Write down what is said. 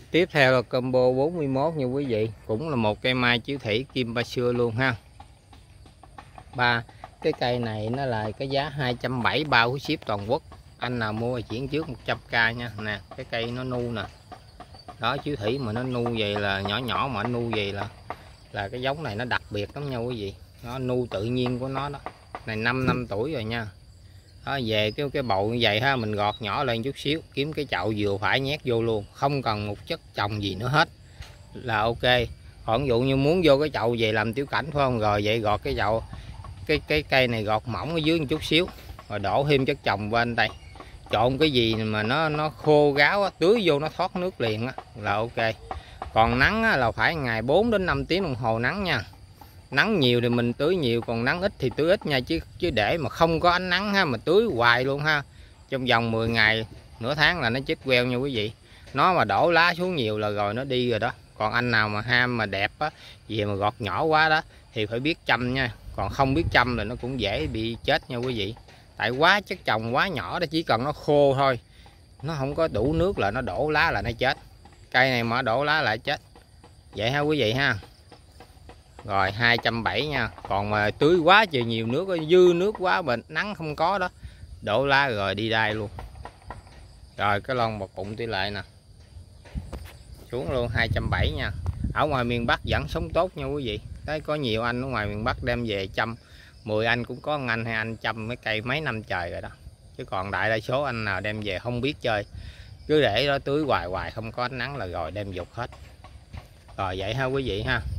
Tiếp theo là combo 41 nha quý vị, cũng là một cây mai chiếu thủy kim ba xưa luôn ha. Cái cây này nó là cái giá 270 bao ship toàn quốc. Anh nào mua chuyển trước 100k nha. Nè, cái cây nó nu nè. Đó, chiếu thủy mà nó nu vậy là nhỏ nhỏ mà nu vậy là cái giống này nó đặc biệt lắm nha quý vị. Nó nu tự nhiên của nó đó. Này 5 năm tuổi rồi nha. Đó, về cái bầu như vậy ha, mình gọt nhỏ lên chút xíu, kiếm cái chậu vừa phải nhét vô luôn, không cần một chất trồng gì nữa hết là ok. Còn ví dụ như muốn vô cái chậu về làm tiểu cảnh phải không, rồi vậy gọt cái chậu cái cây này gọt mỏng ở dưới một chút xíu, rồi đổ thêm chất trồng bên đây, chọn cái gì mà nó khô ráo á, tưới vô nó thoát nước liền á là ok. Còn nắng á, là phải ngày 4 đến 5 tiếng đồng hồ nắng nha. Nắng nhiều thì mình tưới nhiều, còn nắng ít thì tưới ít nha, chứ để mà không có ánh nắng ha mà tưới hoài luôn ha, trong vòng 10 ngày nửa tháng là nó chết queo nha quý vị. Nó mà đổ lá xuống nhiều là rồi nó đi rồi đó. Còn anh nào mà ham mà đẹp á, về mà gọt nhỏ quá đó thì phải biết chăm nha, còn không biết chăm là nó cũng dễ bị chết nha quý vị. Tại quá chất trồng quá nhỏ đó, chỉ cần nó khô thôi, nó không có đủ nước là nó đổ lá là nó chết. Cây này mà đổ lá lại chết vậy ha quý vị ha. Rồi 270 nha. Còn mà tưới quá trời nhiều nước, dư nước quá mà nắng không có đó, đổ lá rồi đi đai luôn. Rồi cái lon bọc bụng tỷ lệ nè, xuống luôn 270 nha. Ở ngoài miền Bắc vẫn sống tốt nha quý vị. Đấy, có nhiều anh ở ngoài miền Bắc đem về chăm, 10 anh cũng có anh hay anh chăm mấy cây mấy năm trời rồi đó. Chứ còn đại đa số anh nào đem về không biết chơi, cứ để đó tưới hoài hoài không có ánh nắng là rồi đem dục hết. Rồi vậy ha quý vị ha.